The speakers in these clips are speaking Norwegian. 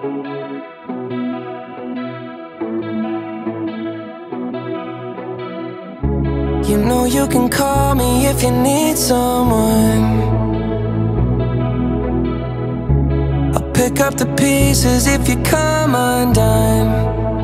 You know you can call me if you need someone. I'll pick up the pieces if you come undone.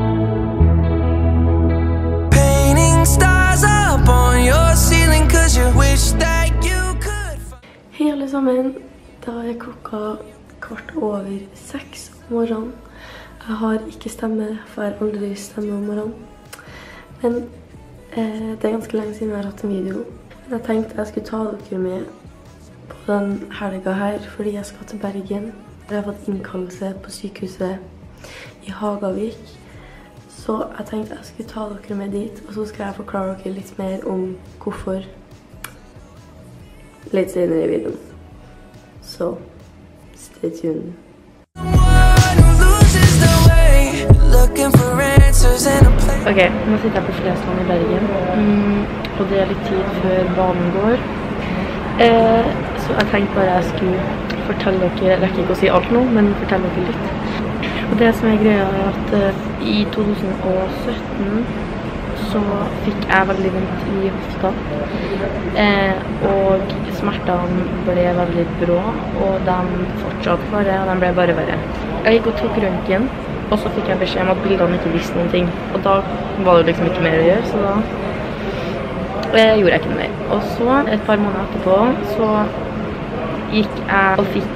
Painting stars up on your ceiling 'cause you wish that you could. Hei alle sammen. Da er klokka 6:15 om morgenen. Jeg har ikke stemme, for jeg har aldri stemme om morgenen. Men det er ganske lenge siden jeg har hatt en video. Men jeg tenkte jeg skulle ta dere med på den helga her, fordi jeg skal til Bergen. Jeg har fått innkallelse på sykehuset i Hagavik. Så jeg tenkte jeg skulle ta dere med dit, og så skal jeg forklare dere litt mer om hvorfor litt senere i videoen. Så stay tuned. Ok, nå sitter jeg på Flesland i Bergen, og det er litt tid før banen går. Så jeg tenkte bare jeg skulle fortelle dere, jeg rekker ikke å si alt nå, men fortelle dere litt. Og det som er greia er at i 2017 så fikk jeg veldig vondt i hofta, og smertene ble veldig brå, og de fortsatte bare, og de ble bare verre. Jeg gikk og tok røntgen, og så fikk jeg beskjed om at bildene ikke visste noen ting, og da var det liksom ikke mer å gjøre, så da gjorde jeg ikke noe mer. Og så, et par måneder etterpå, så gikk jeg og fikk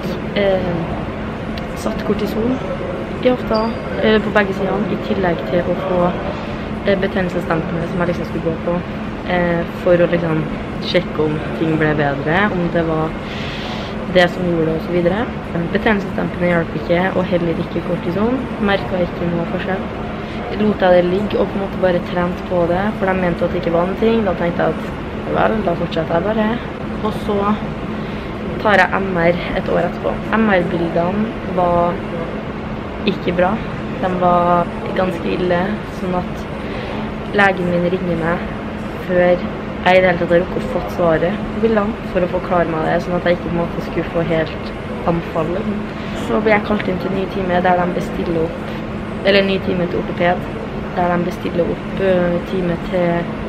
satt kortison i hofta, på begge sidene, i tillegg til å få betennelsesdempende som jeg liksom skulle gå på, for å liksom sjekke om ting ble bedre, om det var det som gjorde det og så videre. Betennelsesdempende hjalp ikke, og heller ikke kortison. Merket ikke noe forskjell. Lot jeg det ligge og på en måte bare trent på det, for de mente at det ikke var noe ting. Da tenkte jeg at, vel, da fortsetter jeg bare. Og så tar jeg MR et år etterpå. MR-bildene var ikke bra. De var ganske ille, sånn at legen min ringer meg før jeg i det hele tatt har rukket å fått svaret på bildene for å forklare meg det, sånn at jeg ikke på en måte skulle få helt anfall. Så ble jeg kalt inn til ny time der de bestiller opp, eller ny time til ortoped, der de bestiller opp time til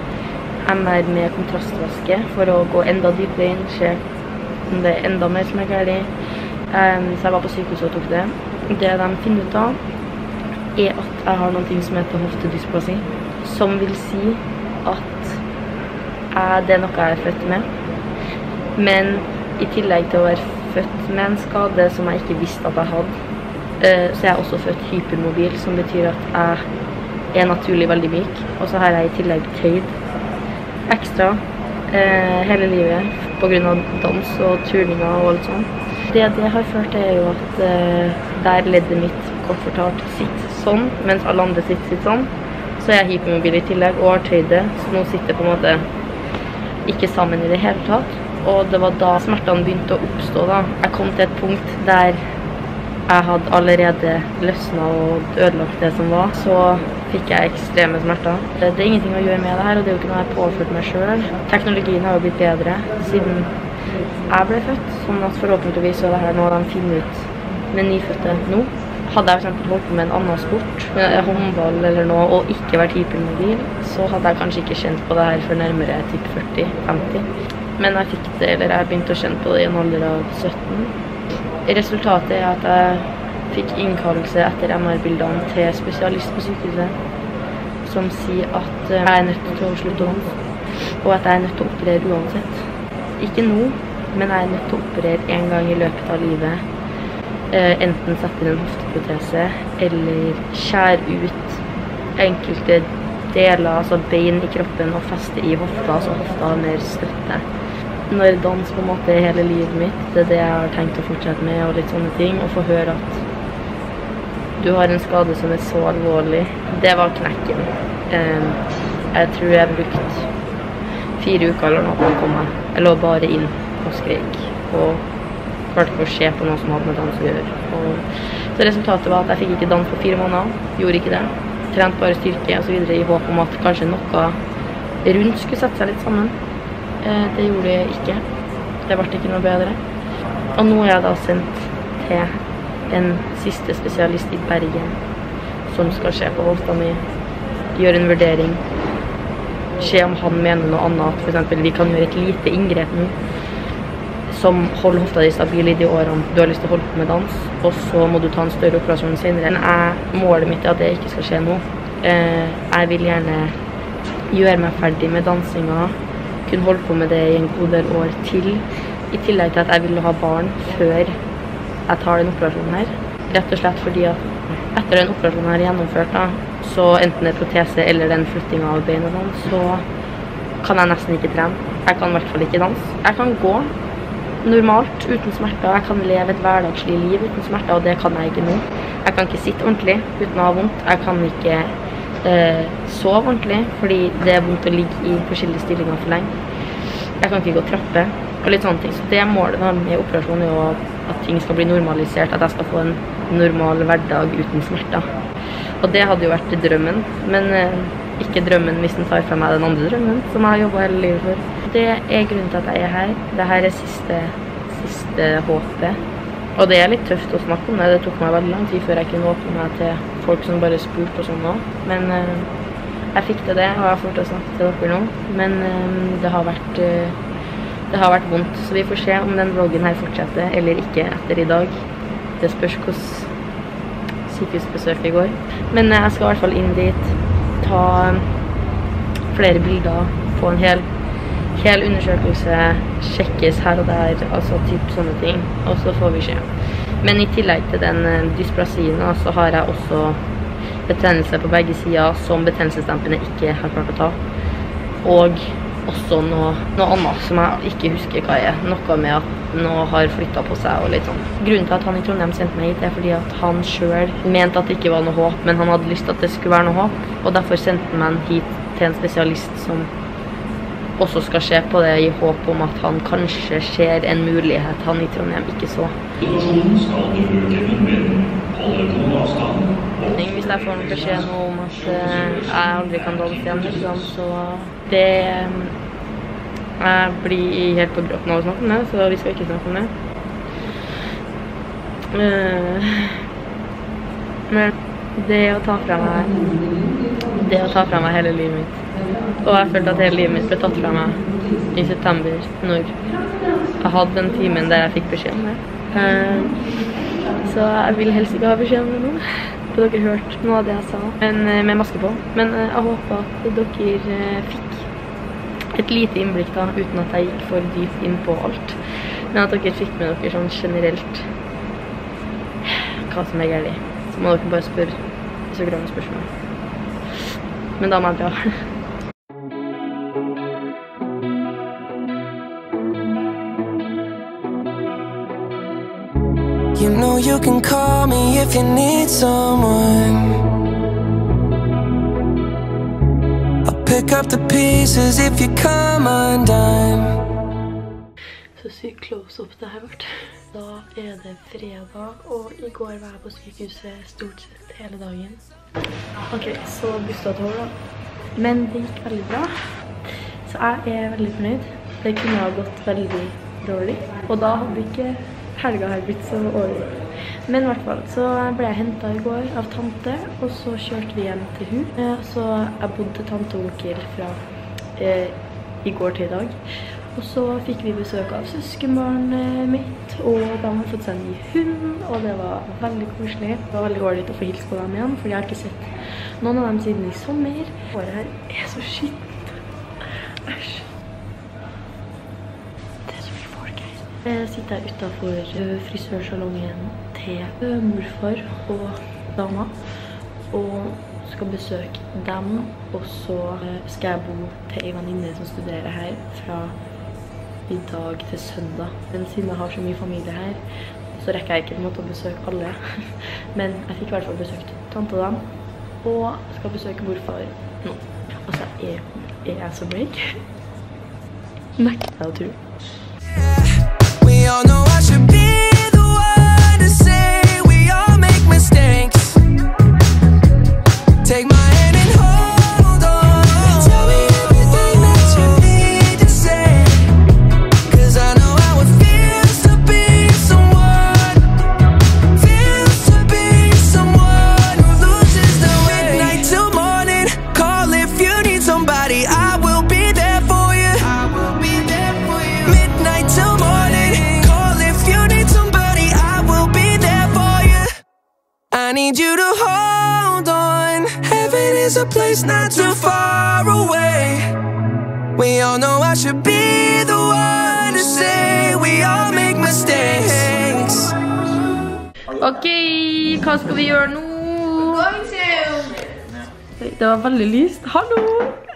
MR med kontrastvæske for å gå enda dypere inn, se om det er enda mer som er galt. Så jeg var på sykehuset og tok det. Det de finner ut av er at jeg har noe som heter hoftedysplasi, som vil si at det er noe jeg er født med, men i tillegg til å være født med en skade som jeg ikke visste at jeg hadde, så er jeg også født hypermobil, som betyr at jeg er naturlig veldig myk, og så har jeg i tillegg tøyd ekstra hele livet på grunn av dans og turninger og alt sånt. Det har ført til er jo at der leddet mitt kort fortalt sitter sånn, mens alle andre sitter sånn, så er jeg hypermobil i tillegg og har tøyd det, så nå sitter på en måte ikke sammen i det hele tatt, og det var da smertene begynte å oppstå da. Jeg kom til et punkt der jeg hadde allerede løsnet og ødelagt det som var, så fikk jeg ekstreme smerter. Det er ingenting å gjøre med det her, og det er jo ikke noe jeg har påført meg selv. Teknologien har jo blitt bedre siden jeg ble født, sånn at forhåpentligvis er det her noe de finner ut med nyfødte nå. Hadde jeg for eksempel holdt på med en annen sport, håndball eller noe, og ikke vært hypermobil, så hadde jeg kanskje ikke kjent på det her for nærmere typ 40-50. Men jeg fikk det, eller jeg begynte å kjenne på det i en alder av 17. Resultatet er at jeg fikk innkallelse etter MR-bildene til spesialist på sykehuset, som sier at jeg er nødt til å slutte å danse, og at jeg er nødt til å operere uansett. Ikke nå, men jeg er nødt til å operere en gang i løpet av livet. Enten sette inn en hofteprotese, eller skjære ut enkelte deler, altså bein i kroppen, og feste i hofta, så hofta har mer støtte. Når dans på en måte er hele livet mitt, det er det jeg har tenkt å fortsette med, og litt sånne ting, og få høre at du har en skade som er så alvorlig. Det var knekken. Jeg tror jeg brukte 4 uker eller noe på å komme. Jeg lå bare inn og skrek, og klarte ikke å se på noe som hadde med dans å gjøre. Så resultatet var at jeg fikk ikke dans på 4 måneder, gjorde ikke det. Trent bare styrke og så videre i håp om at kanskje noe rundt skulle sette seg litt sammen. Det gjorde det ikke. Det ble ikke noe bedre. Og nå er jeg da sendt til en siste spesialist i Bergen som skal se på hofta mi, gjøre en vurdering, se om han mener noe annet, for eksempel vi kan gjøre et lite inngrep nå, som holder hofta di stabil i de årene du har lyst til å holde på med dans, og så må du ta en større operasjon senere. Målet mitt er at det ikke skal skje nå. Jeg vil gjerne gjøre meg ferdig med dansinga, kunne holde på med det i en god del år til, i tillegg til at jeg vil ha barn før jeg tar den operasjonen her. Rett og slett fordi at etter den operasjonen her er gjennomført, da, så enten det er protese eller den flytting av bein og dans, så kan jeg nesten ikke trene. Jeg kan i hvert fall ikke danse. Jeg kan gå normalt uten smerter, jeg kan leve et hverdagslig liv uten smerter, og det kan jeg ikke nå. Jeg kan ikke sitte ordentlig uten å ha vondt. Jeg kan ikke sove ordentlig, fordi det er vondt å ligge i forskjellige stillinger for lenge. Jeg kan ikke gå trappe, og litt sånne ting. Så det målet med operasjonen er jo at ting skal bli normalisert, at jeg skal få en normal hverdag uten smerter. Og det hadde jo vært drømmen, men ikke drømmen hvis den tar fra meg den andre drømmen, som jeg har jobbet hele livet for. Det er grunnen til at jeg er her. Dette er siste håpet. Og det er litt tøft å snakke om det. Det tok meg veldig lang tid før jeg kunne åpne meg til folk som bare spurte og sånn også. Men jeg fikk til det, og jeg har fått til å snakke til dere nå. Men det har vært vondt, så vi får se om den vloggen her fortsetter eller ikke etter i dag. Det spørs hvordan sykehusbesøket går. Men jeg skal i hvert fall inn dit, ta flere bilder, få en hel undersøkelse, sjekkes her og der, altså typ sånne ting, og så får vi se. Men i tillegg til den dysprasien, så har jeg også betennelse på begge sider som betennelsesdempende ikke har klart å ta. Og også noe annet som jeg ikke husker hva er. Noe med at noe har flyttet på seg og litt sånn. Grunnen til at han i Trondheim sendte meg hit er fordi at han selv mente at det ikke var noe håp, men han hadde lyst til at det skulle være noe håp, og derfor sendte han meg hit til en spesialist som også skal se på det i håp om at han kanskje ser en mulighet han i Trondheim ikke så. Hvis jeg får noen beskjed nå om at jeg aldri kan danse igjen, så det jeg blir helt på gråten av å snakke om det, så vi skal ikke snakke om det. Men det å ta fra meg hele livet mitt, og jeg følte at hele livet mitt ble tatt fra meg i september, når jeg hadde den timen der jeg fikk beskjed om det. Så jeg vil helst ikke ha beskjed om det nå. For dere hørt noe av det jeg sa, men med maske på. Men jeg håper at dere fikk et lite innblikk da, uten at jeg gikk for dypt inn på alt. Men at dere fikk med dere sånn generelt hva som er galt. Så må dere bare spørre hvis dere har noen spørsmål. Men da må jeg dra. You know you can call me if you need someone. I'll pick up the pieces if you come undone. Så sykt close-up det har vært. Da er det fredag, og i går var jeg på sykehuset stort sett hele dagen. Ok, så busståtår da. Men det gikk veldig bra. Så jeg er veldig fornøyd. Det kunne ha gått veldig dårlig. Og da hadde ikke helga her blitt så årlig. Men i hvert fall, så ble jeg hentet i går av tante, og så kjørte vi hjem til hun. Så jeg bodde til tante og onkel fra i går til i dag. Og så fikk vi besøk av søskenbarnet mitt, og de har fått seg en ny hund, og det var veldig koselig. Det var veldig ålreit å få hilse på dem igjen, for jeg har ikke sett noen av dem siden i sommer. Året her er så skittent. Æsj. Jeg sitter her utenfor frisørsalongen til morfar og dama, og skal besøke dem, og så skal jeg bo til en venninne som studerer her fra i dag til søndag. Men siden jeg har så mye familie her, så rekker jeg ikke på en måte å besøke alle. Men jeg fikk i hvert fall besøkt tante og dem, og skal besøke morfar nå. Og så er jeg så blek. Nekter jeg å tro. We all know I should be the one to say we all make mistakes. Take my hand and hold on. Tell me everything that you need to say. 'Cause I know how it feels to be someone. Feels I need you to hold on. Heaven is a place not too far away. We all know I should be the one to say we all make mistakes. Ok, hva skal vi gjøre nå? Det var veldig lyst. Hallo!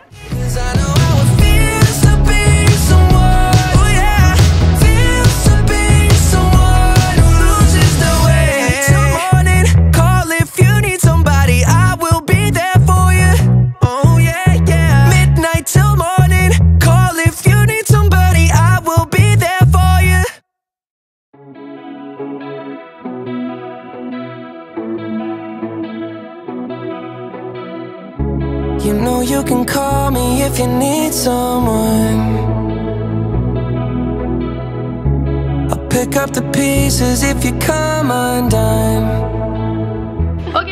You know you can call me if you need someone. I'll pick up the pieces if you come undone. Ok,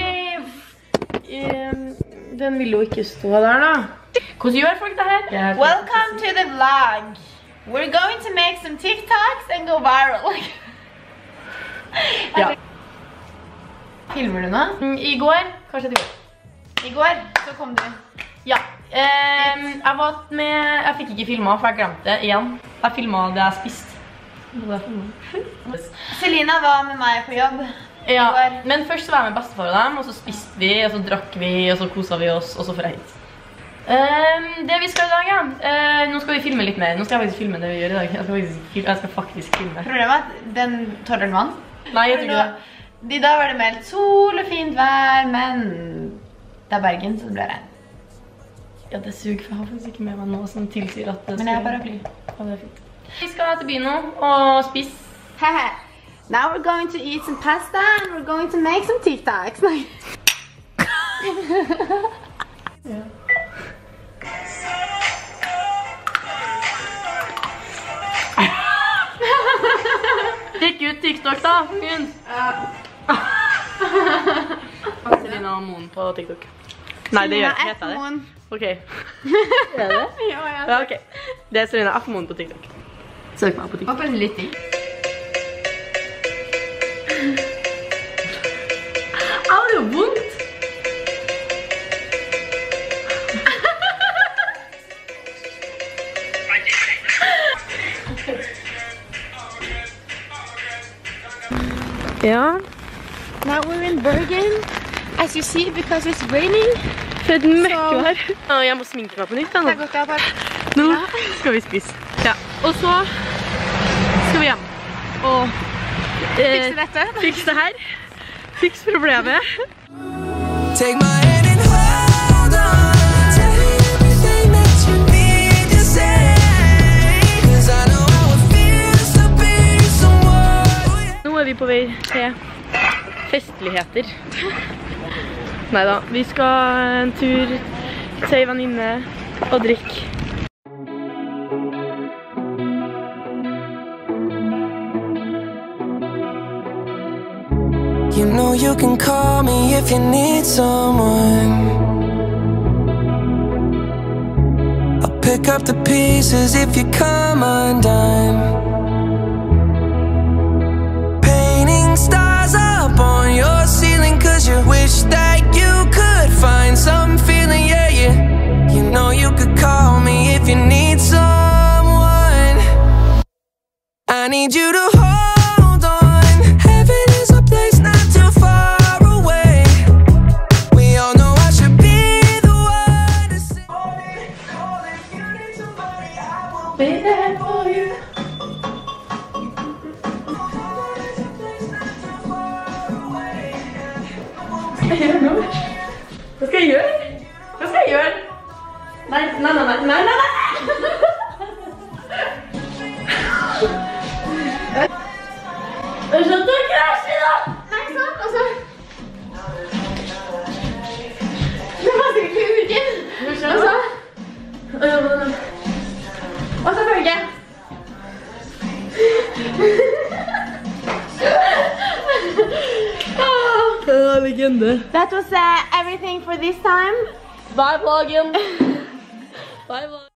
den vil jo ikke stå der da. Hvordan gjør folk det her? Welcome to the vlog. We're going to make some TikToks and go viral. Ja. Filmer du nå? I går, kanskje det går. I går så kom du. Ja, jeg fikk ikke filmet, for jeg glemte det igjen. Jeg filmet det jeg spiste. Selina var med meg på jobb. Ja, men først så var jeg med bestefar og dem, og så spiste vi, og så drakk vi, og så koset vi oss, og så får jeg hit. Det vi skal i dag, ja. Nå skal vi filme litt mer. Nå skal jeg faktisk filme det vi gjør i dag. Jeg skal faktisk filme. Problemet er at den tåler vann. Nei, jeg tror ikke det. I dag var det meldt sol og fint vær, men det er Bergen, så det blir regn. Ja, det suger, for jeg har faktisk ikke med meg noe som tilsier at det Men jeg er paraply. Ja, det er fint. Vi skal til byen nå og spise. Now we're going to eat some pasta and we're going to make some TikToks. Ja. Ikke ut TikTok da, hun. Selina Moen på TikTok. Nei, det heter det. Ok. Er det? Ja, ok. Det er Selina F. Moen på TikTok. Søk meg på TikTok. Håper litt i. Au, det er vondt. Ja. Now we're in Bergen, as you see, because it's raining. For et møkkvær. Jeg må sminke meg på nytt da nå. Nå skal vi spise. Ja. Og så skal vi hjem. Og Fikse dette. Fikse det her. Fikse problemet. Take my hand and hold on. Tell me everything that you need to say. 'Cause I know how it feels to be someone. Nå er vi på vei til festligheter. Neida, vi skal en tur til en venninne og drikke. You know you can call me if you need someone. I'll pick up the pieces if you come undone. Painting stars up on your ceiling 'cause you wish that you could find some feeling, yeah, yeah. You know you could call me if you need someone. I need you to hold on. Heaven is a place not too far away. We all know I should be the one to say. Call if you need somebody, I will be there for you. Hva skal jeg gjøre? Hva skal jeg gjøre? Nei, nei, nei, nei, nei, nei, nei! Jeg skjønner ikke krasje da! Nei, sant, og så... Det var sikkert i uken. Og så... Og så følge. Legende. That was everything for this time. Bye vloggen. Bye vloggen.